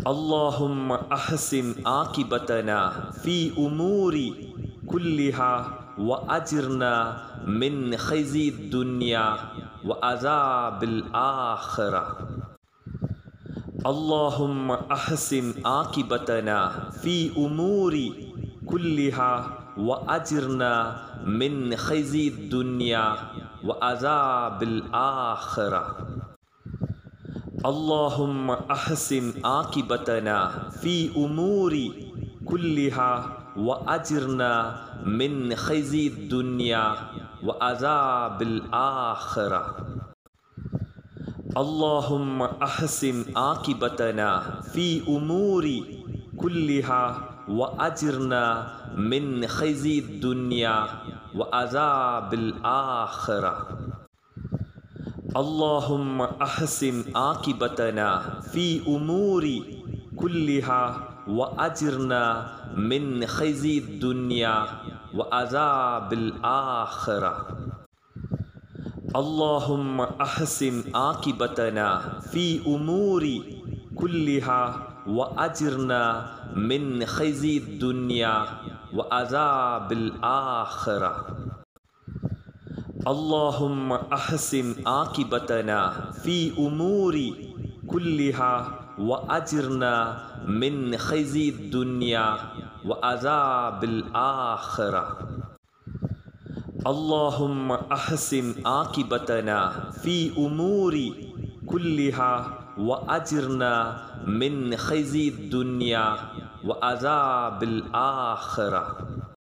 अल्लाहुम्मा अहसिन आकिबतना फ़ी उमूरी कुल्लिहा व अजिरना मिन ख़िज़ी दुनिया व अज़ाबिल आखिरा। अल्लाहुम्मा अहसिन आकिबतना फ़ी उमूरी कुल्लिहा व अजिरना मिन ख़िज़ी दुनिया व अज़ाबिल आखिरा। अल्लाहुम्मा अहसिन आकिबतना फ़ी उमूरी कुल्लिहा व अजिरना मिन ख़िज़ी दुनिया व अज़ाबिल आखिरा। अल्लाहुम्मा अहसिन आकिबतना फ़ी उमूरी कुल्लिहा व अजिरना मिन ख़िज़ी दुनिया व अज़ाबिल आखिरा। अल्लाहुम्मा अहसिन आकिबतना फ़ी उमूरी कुल्लिहा व अजिरना मिन ख़िज़ी दुनिया व अज़ाबिल आखिरा। अल्लाहुम्मा अहसिन आकिबतना फ़ी उमूरी कुल्लिहा व अजिरना मिन ख़िज़ी दुनिया व अज़ाबिल आखिरा। अल्लाहुम्मा अहसिन आकिबतना फ़ी उमूरी कुल्लिहा व अजिरना मिन ख़िज़ी दुनिया व अज़ाबिल आखिरा। अल्लाहुम्मा अहसिन आकिबतना फ़ी उमूरी कुल्लिहा व अजिरना मिन ख़िज़ी दुनिया व अज़ाबिल आखिरा।